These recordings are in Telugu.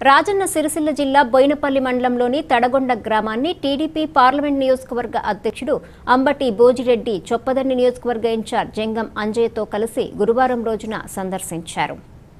రాజన్న సిరిసిల్ల జిల్లా బోయినపల్లి మండలంలోని తడగొండ గ్రామాన్ని టీడీపీ పార్లమెంట్ నియోజకవర్గ అధ్యక్షుడు అంబటి బోజిరెడ్డి చొప్పదండి నియోజకవర్గ ఇన్ఛార్జ్ జంగం అంజయ్యతో కలిసి గురువారం రోజున సందర్శించారు.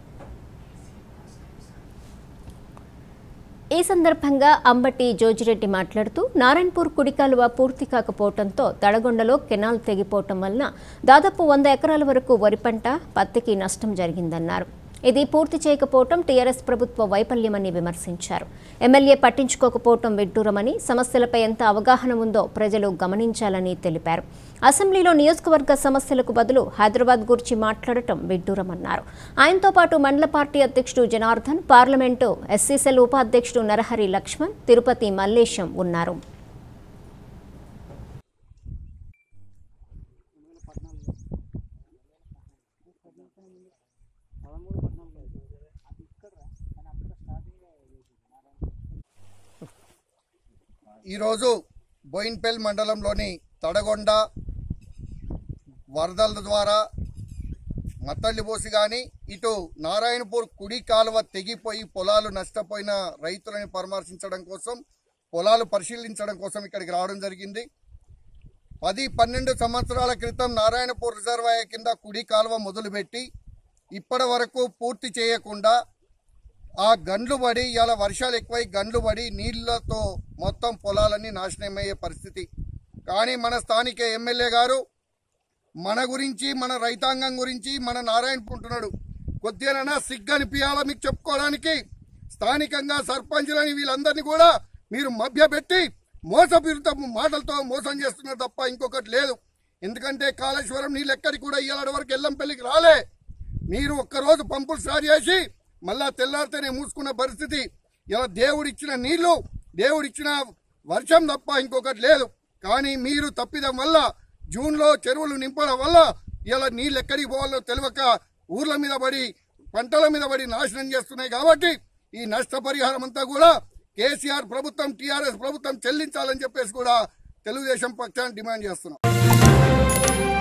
ఈ సందర్భంగా అంబటి జోజిరెడ్డి మాట్లాడుతూ నారాయణపూర్ కుడి కాలువ పూర్తి కాకపోవడంతో తడగొండలో కెనాల్ తెగిపోవటం వలన దాదాపు 100 ఎకరాల వరకు వరి పంట, పత్తికి నష్టం జరిగిందన్నారు. ఇది పూర్తి చేయకపోవటం టీఆర్ఎస్ ప్రభుత్వ వైఫల్యమని విమర్శించారు. ఎమ్మెల్యే పట్టించుకోకపోవటం విడ్డూరమని, సమస్యలపై ఎంత అవగాహన ఉందో ప్రజలు గమనించాలని తెలిపారు. అసెంబ్లీలో నియోజకవర్గ సమస్యలకు బదులు హైదరాబాద్ గురించి మాట్లాడటం విడ్డూరమన్నారు. ఆయనతో పాటు మండల పార్టీ అధ్యక్షుడు జనార్దన్, పార్లమెంటు ఎస్సీ సెల్ ఉపాధ్యక్షుడు నరహరి లక్ష్మణ్, తిరుపతి మల్లేశం ఉన్నారు. ఈరోజు బోయిన్పల్లి మండలంలోని తడగొండ వరదల ద్వారా మత్తళ్ళిపోసి కానీ ఇటు నారాయణపూర్ కుడి కాలువ తెగిపోయి పొలాలు నష్టపోయిన రైతులను పరామర్శించడం కోసం, పొలాలు పరిశీలించడం కోసం ఇక్కడికి రావడం జరిగింది. 10-12 సంవత్సరాల క్రితం నారాయణపూర్ రిజర్వాయర్ కింద కుడి కాలువ మొదలుపెట్టి ఇప్పటి వరకు పూర్తి చేయకుండా ఆ గండ్లు పడి, ఇలా వర్షాలు ఎక్కువై గండ్లు పడి నీళ్లతో మొత్తం పొలాలన్నీ నాశనమయ్యే పరిస్థితి. కానీ మన స్థానిక ఎమ్మెల్యే గారు మన గురించి, మన రైతాంగం గురించి, మన నారాయణపూర్ ఉంటున్నాడు. కొద్దిగా సిగ్గనిపియాలా మీకు చెప్పుకోవడానికి. స్థానికంగా సర్పంచులని వీళ్ళందరినీ కూడా మీరు మభ్యపెట్టి మోసపూరిత మాటలతో మోసం చేస్తున్నారు తప్ప ఇంకొకటి లేదు. ఎందుకంటే కాళేశ్వరం నీళ్ళు ఎక్కడికి కూడా ఇవాళ వరకు ఎల్లంపల్లికి రాలే. మీరు ఒక్కరోజు పంపులు స్టార్ట్ చేసి మళ్ళా తెల్లారితేనే మూసుకున్న పరిస్థితి. ఇలా దేవుడిచ్చిన నీళ్లు, దేవుడిచ్చిన వర్షం తప్ప ఇంకొకటి లేదు. కానీ మీరు తప్పిదం వల్ల జూన్లో చెరువులు నింపడం వల్ల ఇలా నీళ్ళు ఎక్కడికి పోవాలో తెలియక ఊర్ల మీద పడి, పంటల మీద పడి నాశనం చేస్తున్నాయి. కాబట్టి ఈ నష్టపరిహారం అంతా కూడా కేసీఆర్ ప్రభుత్వం, టీఆర్ఎస్ ప్రభుత్వం చెల్లించాలని చెప్పేసి కూడా తెలుగుదేశం పక్షాన్ని డిమాండ్ చేస్తున్నాం.